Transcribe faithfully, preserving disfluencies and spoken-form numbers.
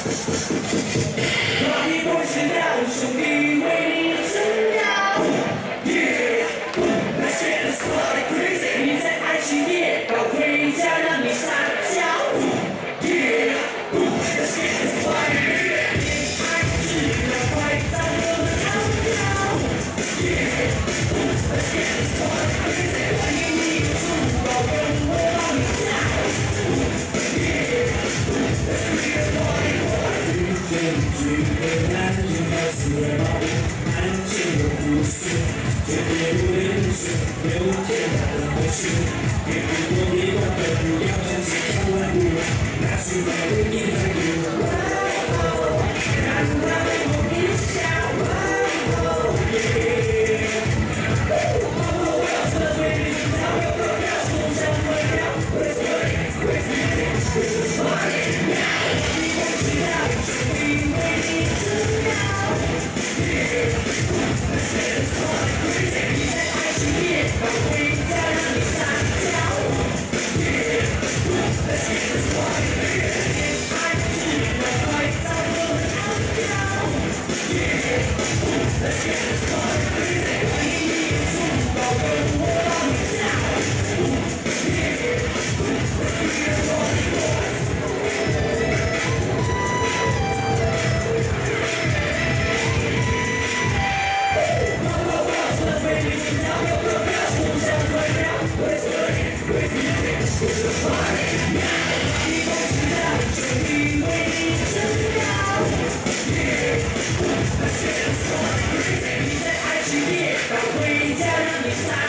哪里不是让兄弟为你撑腰 ？Yeah， 那些人说的 crazy， 你在爱情夜高回家让你撒娇。Yeah， 那些人说的恋爱质量快早就能超标。Yeah， 那些人说的 crazy， 欢迎你出包跟我帮你跳。Yeah， 那些人说的 crazy。拒绝男人的思维毛病，安静的故事，绝对不认识，有天大的回去，别不过别管的不要相信千万不要，那是我唯一的理由。让他为我微笑。我要吃的最美食，要有个票，共享回票。Let's play, let's play, let's party now。你不知道，因为你知道。Yeah， 那些人说的 crazy， 你在爱情夜高回家让你撒娇。Yeah， 那些人说的 crazy， 恋爱质量快早就能超标。Yeah， 那些人说的 crazy， 欢迎你出包跟我帮你跳。Yeah， 那些人说的 crazy。你在爱情夜高回家让你撒